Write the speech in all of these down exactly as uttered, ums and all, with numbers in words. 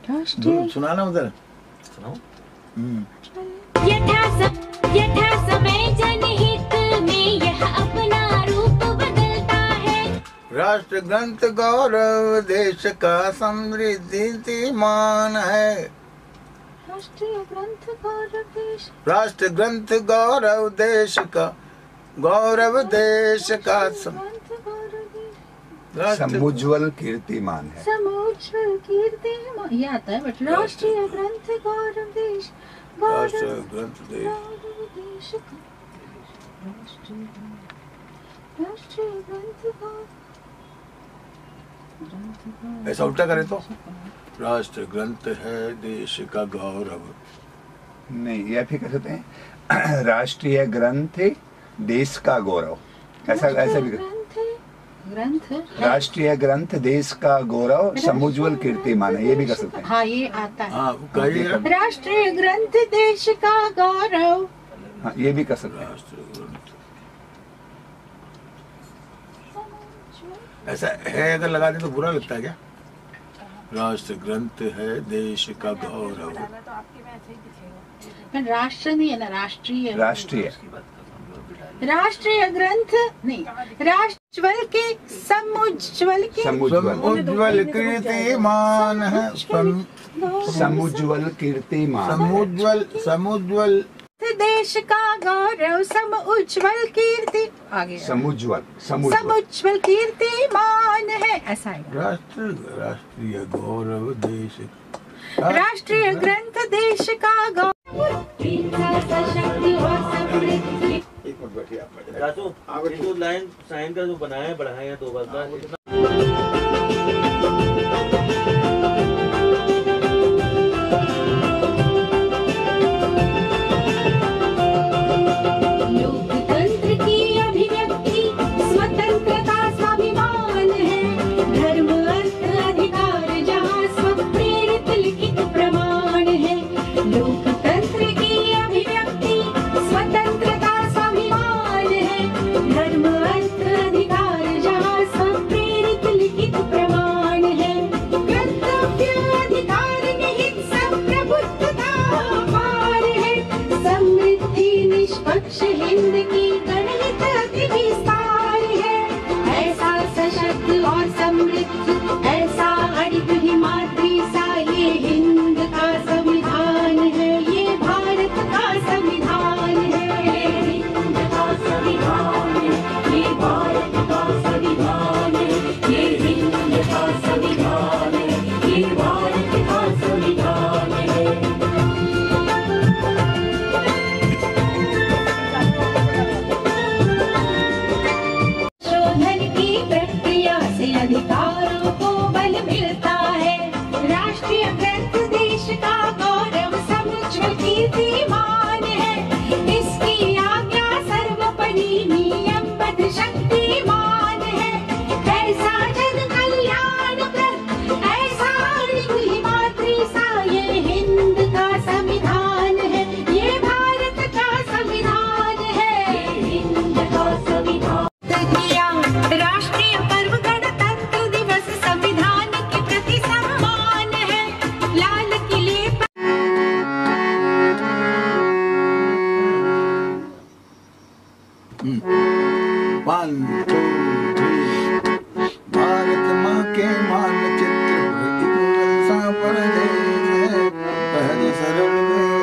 राष्ट्रीय सुनाना उधर सुनाओ। यथा स- यथा समय जनहित में यह अपना रूप बदलता है। राष्ट्र ग्रंथ गौरव देश का समृद्धिमान है। राष्ट्रीय ग्रंथ गौरव देश राष्ट्र ग्रंथ गौरव देश का गौरव देश का सम- ग्रंथ गौरव देश राष्ट्र समुज्वल कीर्तिमान है। समुज्वल कीर्तिमान ये आता है बट राष्ट्रीय ग्रंथ गौरव देश राष्ट्र गौरव ग्रंथ देश गौरव देश का राष्ट्रीय ग्रंथ राष्ट्रीय ग्रंथ गौरव ग्रंथ गौरव ऐसा उल्टा करे तो राष्ट्र ग्रंथ है देश का गौरव। नहीं, या फिर कह सकते हैं राष्ट्रीय ग्रंथ देश का गौरव। ऐसा ऐसा भी कर- ग्रंथ ग्रंथ राष्ट्रीय ग्रंथ देश का गौरव समुज्वल कीर्तिमान है, ये भी कर सकते हैं। हाँ ये आता है। हाँ कहिए राष्ट्रीय ग्रंथ देश का गौरव हाँ, ये भी कर सकते हैं। राष्ट्र ग्रंथ ऐसा है अगर लगा दे तो बुरा लगता है क्या? राष्ट्र ग्रंथ है देश का गौरव। राष्ट्र नहीं है ना, राष्ट्रीय राष्ट्रीय राष्ट्रीय ग्रंथ नहीं, राष्ट्रज्वल के समुज्वल के समुज्वल समुज्वल कीर्तिमान है। सम- समुज्वल कीर्तिमान है। समुज्वल समुज्वल देश का गौरव सम उज्ज्वल कीर्ति आगे समुज्वल समुज्वल समुज्वल कीर्तिमान है ऐसा है। राष्ट्र राष्ट्रीय गौरव देश राष्ट्रीय ग्रंथ देश का गौरव सशक्ति और समृद्धि। एक मिनट बैठिए आप बैठिए। राजू, ये जो लाइन साइन का जो बनाया है बढ़ाया है दो बार का कितना लोकतंत्र की अभिव्यक्ति स्वतंत्रता स्वाभिमान है। धर्म अर्थ अधिकार जहाँ स्वप्रेरित लिखित प्रमाण है। लोकतंत्र की अभिव्यक्ति स्वतंत्रता स्वाभिमान है। धर्म अर्थ अधिकार जहाँ स्वप्रेरित लिखित प्रमाण है। कर्तव्य अधिकार निहित संप्रभुत्वता अपार है। समृद्धि निष्पक्ष हिंद की गणित अति विस्तार है। ऐसा सशक्त और समृद्ध ऐसा अडिग हिमाद्री सा ये हिंद का संविधान है। ये भारत का संविधान है। ये हिंद का संविधान है। ये भारत का संविधान है। ये हिंद का संविधान है। ये भारत का संविधान है। शोधन की प्रक्रिया से अधिकारों को बल मिलता है। राष्ट्रीय ग्रंथ देश का गौरव समुज्वल कीर्तिमान है। इसकी आज्ञा सर्वोपरि नियमबद्ध शक्तिमान है। ऐसा जन कल्याणप्रद ऐसा अडिग हिमाद्री सा ये हिंद का संविधान है। ये भारत का संविधान है। ये हिंद का संविधान किया राष्ट्रीय पर्व गणतंत्र दिवस संविधान के प्रति सम्मान है। लाल किले पर वन टू थ्री। भारत माँ के मानचित्र पर एक सा परदेश है। सहज सरल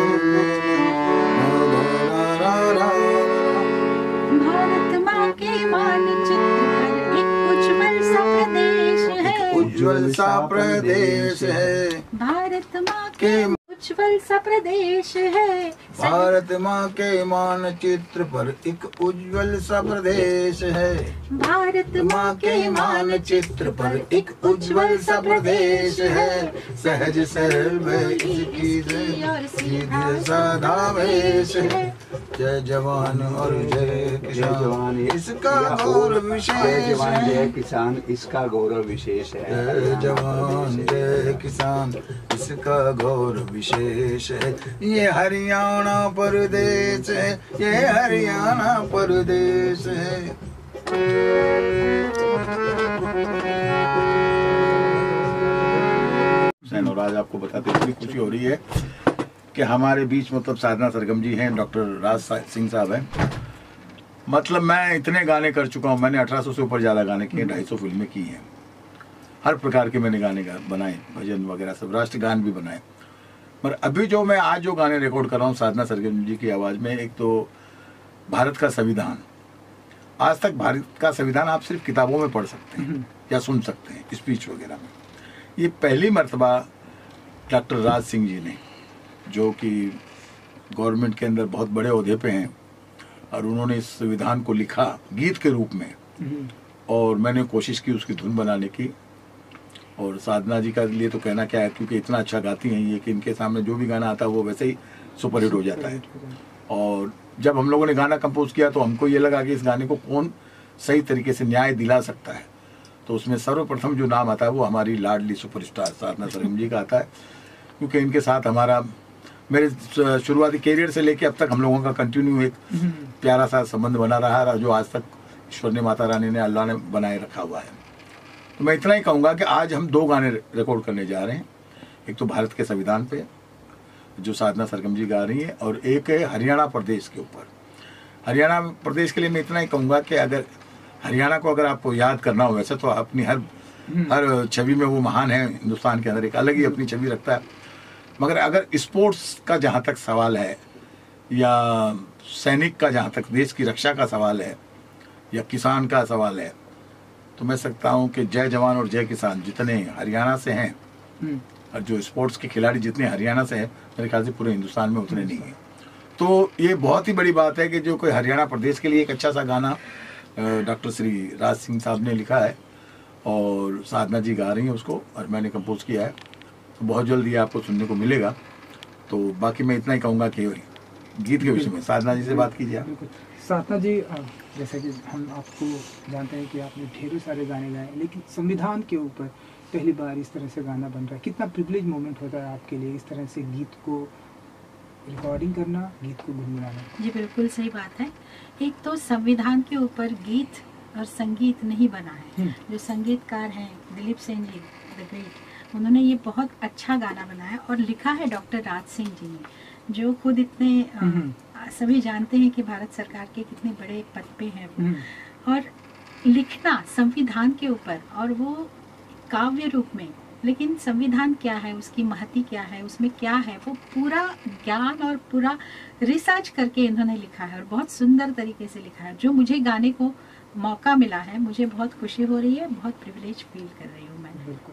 भारत माँ के मानचित्र पर एक उज्ज्वल सा प्रदेश है। उज्ज्वल सा प्रदेश है। भारत माँ के के उज्ज्वल सा प्रदेश है। भारत माँ के मानचित्र पर एक उज्ज्वल सा प्रदेश है। भारत माँ के मानचित्र पर एक उज्ज्वल सा प्रदेश है। सहज सरल में इसकी सीधे साधा वेश है। जय जवान और जय किसान इसका गौरव जय विशेष जवान जय है। किसान इसका गौरव विशेष है। जय जवान जय किसान इसका गौरव विशेष है। ये हरियाणा प्रदेश है। ये हरियाणा प्रदेश है। बहन, और आज आपको बताते इतनी खुशी हो रही है कि हमारे बीच मतलब साधना सरगम जी हैं, डॉक्टर राज सिंह साहब हैं। मतलब मैं इतने गाने कर चुका हूँ, मैंने अठारह सौ से ऊपर ज़्यादा गाने किए, ढाई सौ फिल्में की हैं, हर प्रकार के मैंने गाने गा, बनाए, भजन वगैरह सब, राष्ट्रगान भी बनाए। पर अभी जो मैं आज जो गाने रिकॉर्ड कर रहा हूँ साधना सरगम जी की आवाज़ में, एक तो भारत का संविधान। आज तक भारत का संविधान आप सिर्फ किताबों में पढ़ सकते हैं या सुन सकते हैं, स्पीच वगैरह में। ये पहली मर्तबा डॉक्टर राज सिंह जी ने, जो कि गवर्नमेंट के अंदर बहुत बड़े ओहदे पे हैं, और उन्होंने इस संविधान को लिखा गीत के रूप में, और मैंने कोशिश की उसकी धुन बनाने की। और साधना जी का लिए तो कहना क्या है, क्योंकि इतना अच्छा गाती हैं ये कि इनके सामने जो भी गाना आता है वो वैसे ही सुपरहिट हो जाता है। और जब हम लोगों ने गाना कंपोज किया तो हमको ये लगा कि इस गाने को कौन सही तरीके से न्याय दिला सकता है, तो उसमें सर्वप्रथम जो नाम आता है वो हमारी लाडली सुपरस्टार साधना सरगम जी का आता है, क्योंकि इनके साथ हमारा मेरे शुरुआती कैरियर से लेके अब तक हम लोगों का कंटिन्यू एक प्यारा सा संबंध बना रहा है, जो आज तक ईश्वर ने, माता रानी ने, अल्लाह ने बनाए रखा हुआ है। तो मैं इतना ही कहूँगा कि आज हम दो गाने रिकॉर्ड करने जा रहे हैं। एक तो भारत के संविधान पे जो साधना सरगम जी गा रही है, और एक है हरियाणा प्रदेश के ऊपर। हरियाणा प्रदेश के लिए मैं इतना ही कहूँगा कि अगर हरियाणा को अगर आपको याद करना हो, वैसे तो अपनी हर हर छवि में वो महान है, हिंदुस्तान के अंदर एक अलग ही अपनी छवि रखता है, मगर अगर स्पोर्ट्स का जहाँ तक सवाल है, या सैनिक का जहाँ तक देश की रक्षा का सवाल है, या किसान का सवाल है, तो मैं सकता हूँ कि जय जवान और जय किसान जितने हरियाणा से हैं, और जो स्पोर्ट्स के खिलाड़ी जितने हरियाणा से हैं, मेरे ख्याल से पूरे हिंदुस्तान में उतने नहीं हैं। तो ये बहुत ही बड़ी बात है कि जो कोई हरियाणा प्रदेश के लिए एक अच्छा सा गाना डॉक्टर श्री राज सिंह साहब ने लिखा है, और साधना जी गा रही हैं उसको, और मैंने कंपोज किया है। तो बहुत जल्द ये आपको सुनने को मिलेगा। तो बाकी मैं इतना ही कहूँगा कि गीत के विषय में साधना जी से बात कीजिए आप। साधना जी, जैसा कि हम आपको जानते हैं कि आपने ढेरों सारे गाने गाए, लेकिन संविधान के ऊपर पहली बार इस तरह से गाना बन रहा है, कितना प्रिविलेज मोमेंट होता है आपके लिए इस तरह से गीत को रिकॉर्डिंग करना, गीत को गुनगुनाना? जी बिल्कुल सही बात है। एक तो संविधान के ऊपर गीत और संगीत नहीं बना है। जो संगीतकार हैं दिलीप सेन जी द ग्रेट, उन्होंने ये बहुत अच्छा गाना बनाया, और लिखा है डॉक्टर राज सिंह जी ने, जो खुद इतने आ, सभी जानते हैं कि भारत सरकार के कितने बड़े पद पे हैं वो। और लिखना संविधान के ऊपर, और वो काव्य रूप में, लेकिन संविधान क्या है, उसकी महती क्या है, उसमें क्या है, वो पूरा ज्ञान और पूरा रिसर्च करके इन्होंने लिखा है, और बहुत सुंदर तरीके से लिखा है। जो मुझे गाने को मौका मिला है, मुझे बहुत खुशी हो रही है, बहुत प्रिविलेज फील कर रही हूँ मैं। बिल्कुल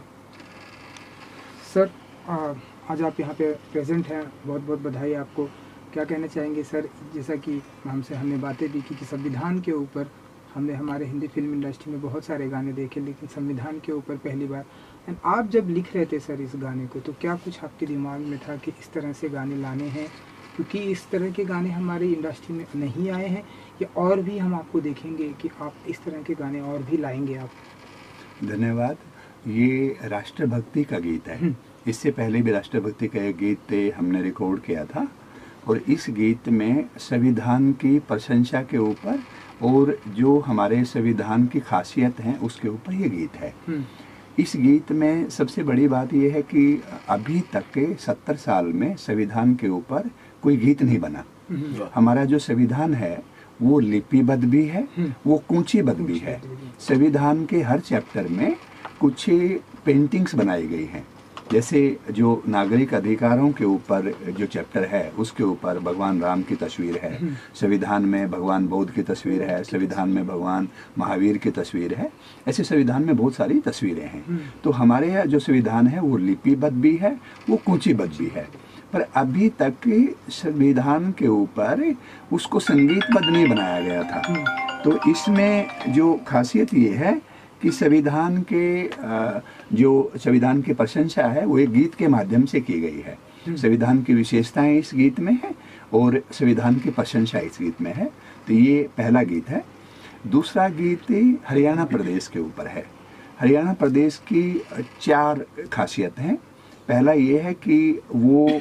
सर, आज आप यहाँ पे प्रेजेंट हैं, बहुत बहुत बधाई आपको। क्या कहना चाहेंगे सर, जैसा कि हमसे हमने बातें भी की कि संविधान के ऊपर हमने हमारे हिंदी फिल्म इंडस्ट्री में बहुत सारे गाने देखे, लेकिन संविधान के ऊपर पहली बार। एंड आप जब लिख रहे थे सर इस गाने को, तो क्या कुछ आपके दिमाग में था कि इस तरह से गाने लाने हैं, क्योंकि इस तरह के गाने हमारी इंडस्ट्री में नहीं आए हैं, या और भी हम आपको देखेंगे कि आप इस तरह के गाने और भी लाएंगे आप? धन्यवाद। ये राष्ट्रभक्ति का गीत है। इससे पहले भी राष्ट्रभक्ति का एक गीत हमने रिकॉर्ड किया था, और इस गीत में संविधान की प्रशंसा के ऊपर और जो हमारे संविधान की खासियत है उसके ऊपर ये गीत है। इस गीत में सबसे बड़ी बात यह है कि अभी तक के सत्तर साल में संविधान के ऊपर कोई गीत नहीं बना। हमारा जो संविधान है वो लिपिबद्ध भी है, वो कूंचीबद्ध भी है। संविधान के हर चैप्टर में कुछ पेंटिंग्स बनाई गई हैं। जैसे जो नागरिक अधिकारों के ऊपर जो चैप्टर है उसके ऊपर भगवान राम की तस्वीर है, संविधान में भगवान बौद्ध की तस्वीर है, संविधान में भगवान महावीर की तस्वीर है। ऐसे संविधान में बहुत सारी तस्वीरें हैं। तो हमारे यहाँ जो संविधान है वो लिपिबद्ध भी है, वो कूंचीबद्ध भी है। पर अभी तक संविधान के ऊपर उसको संगीतबद्ध नहीं बनाया गया था। तो इसमें जो खासियत ये है कि संविधान के जो संविधान की प्रशंसा है वो एक गीत के माध्यम से की गई है। संविधान की विशेषताएं इस गीत में है और संविधान की प्रशंसा इस गीत में है। तो ये पहला गीत है। दूसरा गीत हरियाणा प्रदेश के ऊपर है। हरियाणा प्रदेश की चार खासियत हैं। पहला ये है कि वो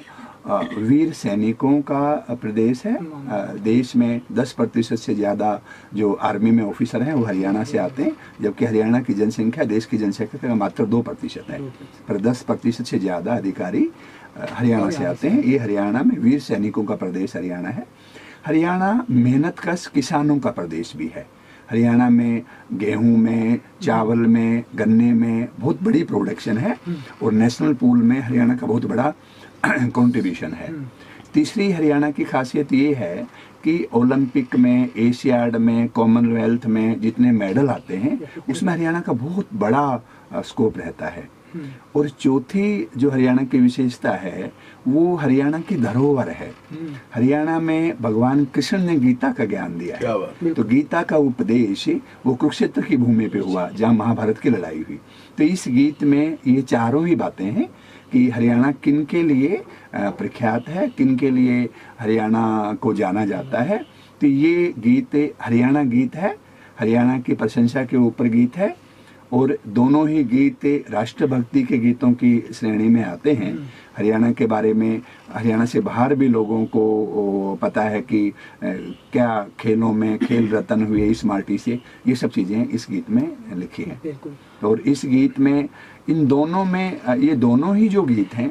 अ, वीर सैनिकों का प्रदेश है। अ, देश में दस प्रतिशत से ज़्यादा जो आर्मी में ऑफिसर हैं वो हरियाणा से आते हैं, जबकि हरियाणा की जनसंख्या देश की जनसंख्या का मात्र दो प्रतिशत है, पर दस प्रतिशत से ज़्यादा अधिकारी अ, हरियाणा से आते हैं। ये हरियाणा में वीर सैनिकों का प्रदेश हरियाणा है। हरियाणा मेहनतकश किसानों का प्रदेश भी है। हरियाणा में गेहूं में, चावल में, गन्ने में बहुत बड़ी प्रोडक्शन है और नेशनल पूल में हरियाणा का बहुत बड़ा कंट्रीब्यूशन है। तीसरी हरियाणा की खासियत ये है कि ओलंपिक में, एशियाड में, कॉमनवेल्थ में जितने मेडल आते हैं उसमें हरियाणा का बहुत बड़ा स्कोप रहता है। और चौथी जो हरियाणा की विशेषता है वो हरियाणा की धरोहर है। हरियाणा में भगवान कृष्ण ने गीता का ज्ञान दिया है, तो गीता का उपदेश वो कुरुक्षेत्र की भूमि पे हुआ जहाँ महाभारत की लड़ाई हुई। तो इस गीत में ये चारों ही बातें हैं कि हरियाणा किन के लिए प्रख्यात है, किन के लिए हरियाणा को जाना जाता है। तो ये गीत हरियाणा गीत है, हरियाणा की प्रशंसा के ऊपर गीत है और दोनों ही गीत राष्ट्रभक्ति के गीतों की श्रेणी में आते हैं। हरियाणा के बारे में हरियाणा से बाहर भी लोगों को पता है कि क्या खेलों में खेल रत्न हुए इस माटी से, ये सब चीज़ें इस गीत में लिखी हैं। और इस गीत में इन दोनों में ये दोनों ही जो गीत हैं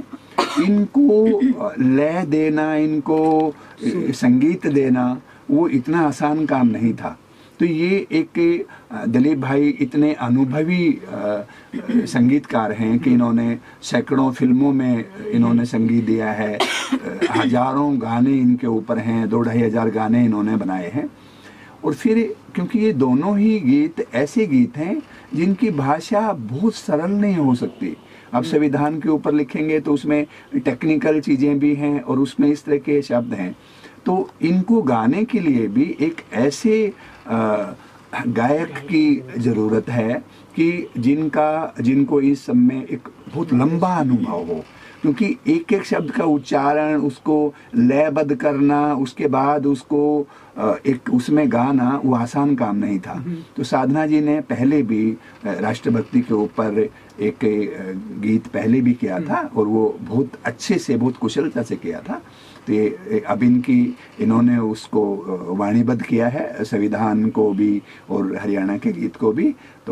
इनको लय देना, इनको संगीत देना वो इतना आसान काम नहीं था। तो ये एक दिलीप भाई इतने अनुभवी संगीतकार हैं कि इन्होंने सैकड़ों फिल्मों में इन्होंने संगीत दिया है, हजारों गाने इनके ऊपर हैं, दो ढाई हजार गाने इन्होंने बनाए हैं। और फिर क्योंकि ये दोनों ही गीत ऐसे गीत हैं जिनकी भाषा बहुत सरल नहीं हो सकती। अब संविधान के ऊपर लिखेंगे तो उसमें टेक्निकल चीज़ें भी हैं और उसमें इस तरह के शब्द हैं, तो इनको गाने के लिए भी एक ऐसे गायक की ज़रूरत है कि जिनका जिनको इस सब में एक बहुत लंबा अनुभव हो, क्योंकि एक एक शब्द का उच्चारण, उसको लयबद्ध करना, उसके बाद उसको एक उसमें गाना वो आसान काम नहीं था। तो साधना जी ने पहले भी राष्ट्रभक्ति के ऊपर एक गीत पहले भी किया था और वो बहुत अच्छे से, बहुत कुशलता से किया था। तो ये अब इनकी इन्होंने उसको वाणीबद्ध किया है, संविधान को भी और हरियाणा के गीत को भी। तो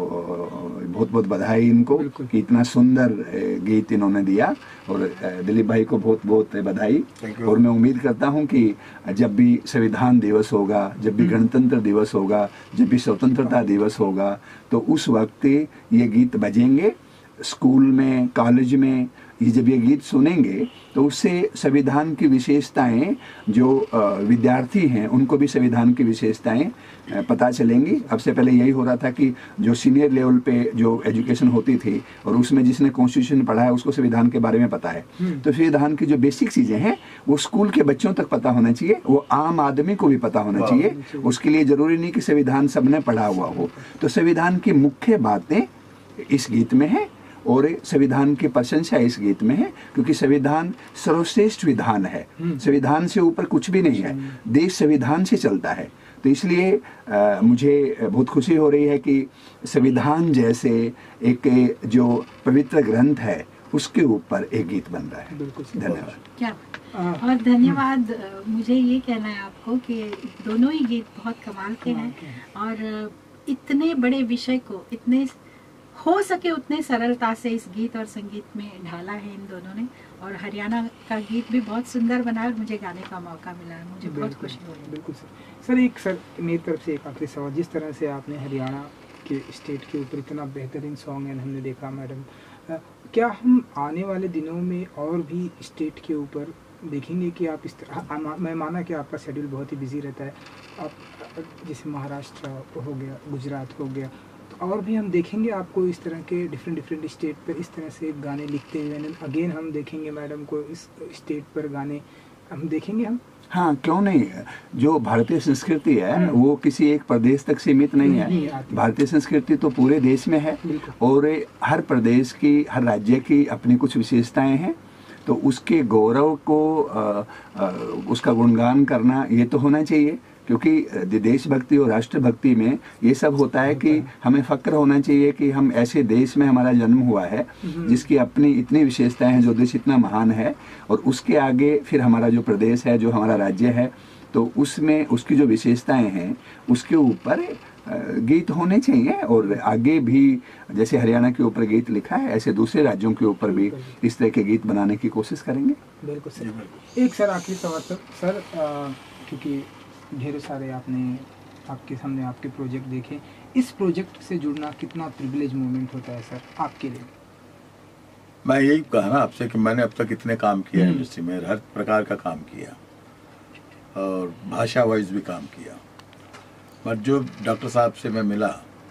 बहुत बहुत बधाई इनको कि इतना सुंदर गीत इन्होंने दिया और दिलीप भाई को बहुत बहुत बधाई। और मैं उम्मीद करता हूं कि जब भी संविधान दिवस होगा, जब भी गणतंत्र दिवस होगा, जब भी स्वतंत्रता दिवस होगा, तो उस वक्त ये गीत बजेंगे स्कूल में, कॉलेज में। ये जब ये गीत सुनेंगे तो उससे संविधान की विशेषताएं, जो विद्यार्थी हैं उनको भी संविधान की विशेषताएं पता चलेंगी। अब से पहले यही हो रहा था कि जो सीनियर लेवल पे जो एजुकेशन होती थी और उसमें जिसने कॉन्स्टिट्यूशन पढ़ा है उसको संविधान के बारे में पता है, तो संविधान की जो बेसिक चीज़ें हैं वो स्कूल के बच्चों तक पता होना चाहिए, वो आम आदमी को भी पता होना चाहिए। उसके लिए ज़रूरी नहीं कि संविधान सबने पढ़ा हुआ हो। तो संविधान की मुख्य बातें इस गीत में है और संविधान की प्रशंसा इस गीत में है, क्योंकि संविधान सर्वश्रेष्ठ विधान है, संविधान से ऊपर कुछ भी नहीं है, देश संविधान से चलता है। तो इसलिए आ, मुझे बहुत खुशी हो रही है कि संविधान जैसे एक जो पवित्र ग्रंथ है उसके ऊपर एक गीत बन रहा है। धन्यवाद। क्या और धन्यवाद। मुझे ये कहना है आपको कि दोनों ही गीत बहुत कमाल के हैं और इतने बड़े विषय को इतने हो सके उतने सरलता से इस गीत और संगीत में ढाला है इन दोनों ने। और हरियाणा का गीत भी बहुत सुंदर बना और मुझे गाने का मौका मिला है, मुझे बहुत खुशी हो रही है। बिल्कुल सर। सर एक सर मेरी तरफ से एक आखिरी सवाल, जिस तरह से आपने हरियाणा के स्टेट के ऊपर इतना बेहतरीन सॉन्ग है हमने देखा मैडम, क्या हम आने वाले दिनों में और भी स्टेट के ऊपर देखेंगे कि आप इस तरह, मैं माना कि आपका शेड्यूल बहुत ही बिजी रहता है, आप जैसे महाराष्ट्र हो गया, गुजरात हो गया, तो और भी हम देखेंगे आपको इस तरह के डिफरेंट डिफरेंट स्टेट पर इस तरह से गाने लिखते हुए? अगेन हम देखेंगे मैडम को इस स्टेट पर गाने हम देखेंगे हम? हाँ, क्यों नहीं। जो भारतीय संस्कृति है वो किसी एक प्रदेश तक सीमित नहीं है। भारतीय संस्कृति तो पूरे देश में है और हर प्रदेश की, हर राज्य की अपनी कुछ विशेषताएं हैं। तो उसके गौरव को आ, आ, उसका गुणगान करना ये तो होना चाहिए। क्योंकि देशभक्ति और राष्ट्रभक्ति में ये सब होता है कि हमें फक्र होना चाहिए कि हम ऐसे देश में हमारा जन्म हुआ है जिसकी अपनी इतनी विशेषताएं हैं, जो देश इतना महान है, और उसके आगे फिर हमारा जो प्रदेश है, जो हमारा राज्य है, तो उसमें उसकी जो विशेषताएं हैं उसके ऊपर गीत होने चाहिए। और आगे भी जैसे हरियाणा के ऊपर गीत लिखा है, ऐसे दूसरे राज्यों के ऊपर भी इस तरह के गीत बनाने की कोशिश करेंगे। बिल्कुल सर। एक सर आखिरी सवाल सर सर क्योंकि ढेर सारे आपने आपके सामने आपके प्रोजेक्ट देखे, इस प्रोजेक्ट से जुड़ना कितना प्रिविलेज मोमेंट होता है सर आपके लिए? मैं यही कहा ना आपसे कि मैंने अब तक इतने काम किया इंडस्ट्री में, हर प्रकार का काम किया और भाषा वाइज भी काम किया, बट जो डॉक्टर साहब से मैं मिला,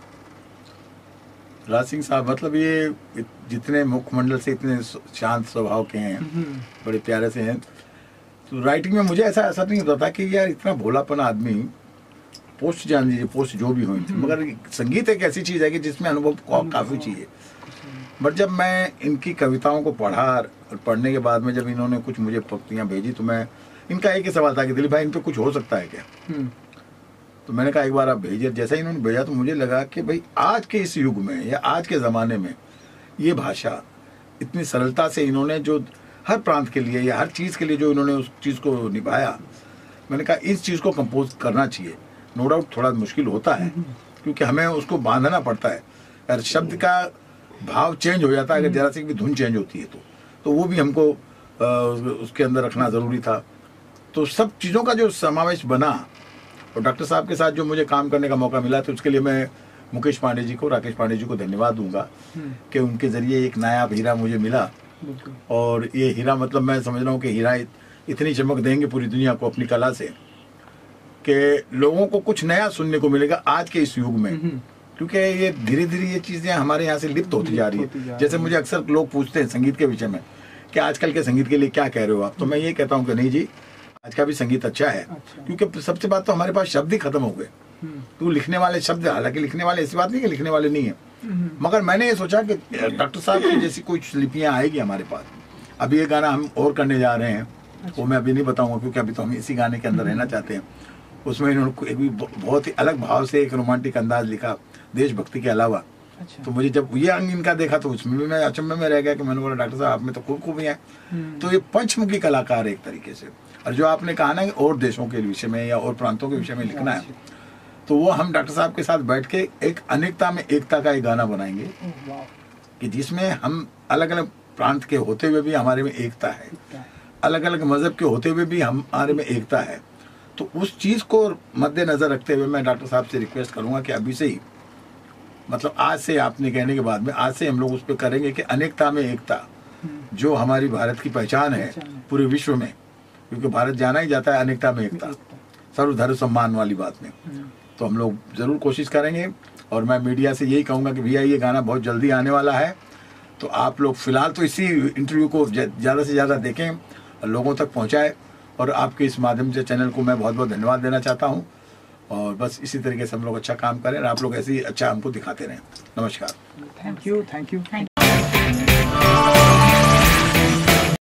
राज सिंह साहब मतलब ये जितने मुखमंडल से इतने शांत स्वभाव के हैं, बड़े प्यारे से हैं, तो राइटिंग में मुझे ऐसा ऐसा नहीं होता था कि यार इतना भोलापन आदमी, पोस्ट जान लीजिए पोस्ट जो भी हुई थी, मगर संगीत एक ऐसी चीज़ है कि जिसमें अनुभव काफ़ी चाहिए। बट जब मैं इनकी कविताओं को पढ़ा और पढ़ने के बाद में जब इन्होंने कुछ मुझे पंक्तियाँ भेजी, तो मैं इनका एक ही सवाल था कि दिलीप भाई इन पर कुछ हो सकता है क्या? तो मैंने कहा एक बार आप भेजिए। जैसे इन्होंने भेजा तो मुझे लगा कि भाई आज के इस युग में या आज के ज़माने में ये भाषा इतनी सरलता से इन्होंने जो हर प्रांत के लिए या हर चीज़ के लिए जो इन्होंने उस चीज़ को निभाया, मैंने कहा इस चीज़ को कंपोज करना चाहिए। नो डाउट थोड़ा मुश्किल होता है क्योंकि हमें उसको बांधना पड़ता है, अगर शब्द का भाव चेंज हो जाता है, अगर जरा सी भी धुन चेंज होती है तो तो वो भी हमको आ, उसके अंदर रखना ज़रूरी था। तो सब चीज़ों का जो समावेश बना, और डॉक्टर साहब के साथ जो मुझे काम करने का मौका मिला, तो उसके लिए मैं मुकेश पांडे जी को, राकेश पांडे जी को धन्यवाद दूंगा कि उनके ज़रिए एक नायाब हीरा मुझे मिला। और ये हीरा मतलब मैं समझ रहा हूँ कि हीरा इतनी चमक देंगे पूरी दुनिया को अपनी कला से कि लोगों को कुछ नया सुनने को मिलेगा आज के इस युग में, क्योंकि ये धीरे धीरे ये चीज़ें हमारे यहाँ से लिप्त होती जा रही है। जैसे मुझे अक्सर लोग पूछते हैं संगीत के विषय में कि आजकल के संगीत के लिए क्या कह रहे हो आप, तो मैं ये कहता हूँ कि नहीं जी, आज का भी संगीत अच्छा है, क्योंकि सबसे बात तो हमारे पास शब्द ही खत्म हो गए। तो लिखने वाले शब्द, हालांकि लिखने वाले ऐसी बात नहीं कि लिखने वाले नहीं है, मगर मैंने ये सोचा कि डॉक्टर साहब की जैसी कुछ लिपियाँ आएगी हमारे पास। अभी ये गाना हम और करने जा रहे हैं, वो मैं अभी नहीं बताऊंगा क्योंकि अभी तो हम इसी गाने के अंदर रहना चाहते हैं। उसमें इन्होंने एक भी बहुत ही अलग भाव से एक रोमांटिक अंदाज लिखा देशभक्ति के अलावा। तो मुझे जब ये अंग इनका देखा तो उसमें भी मैं अचंभे में रह गया कि मैंने बोला डॉक्टर साहब आप में तो खूब खूबी है। तो ये पंचमुखी कलाकार है एक तरीके से। और जो आपने कहा ना कि और देशों के विषय में या और प्रांतों के विषय में लिखना है, तो वो हम डॉक्टर साहब के साथ बैठ के एक अनेकता में एकता का एक गाना बनाएंगे कि जिसमें हम अलग अलग प्रांत के होते हुए भी हमारे में एकता है, अलग अलग मजहब के होते हुए भी हमारे में एकता है। तो उस चीज़ को मद्देनजर रखते हुए मैं डॉक्टर साहब से रिक्वेस्ट करूंगा कि अभी से ही, मतलब आज से आपने कहने के बाद में आज से हम लोग उस पर करेंगे कि अनेकता में एकता, जो हमारी भारत की पहचान है पूरे विश्व में, क्योंकि भारत जाना ही जाता है अनेकता में एकता, सर्वधर्म सम्मान वाली बात में। तो हम लोग ज़रूर कोशिश करेंगे। और मैं मीडिया से यही कहूँगा कि भैया ये गाना बहुत जल्दी आने वाला है, तो आप लोग फिलहाल तो इसी इंटरव्यू को ज़्यादा से ज़्यादा देखें और लोगों तक पहुँचाएं। और आपके इस माध्यम से चैनल को मैं बहुत बहुत धन्यवाद देना चाहता हूँ। और बस इसी तरीके से हम लोग अच्छा काम करें और आप लोग ऐसे ही अच्छा हमको दिखाते रहें। नमस्कार। Thank you thank you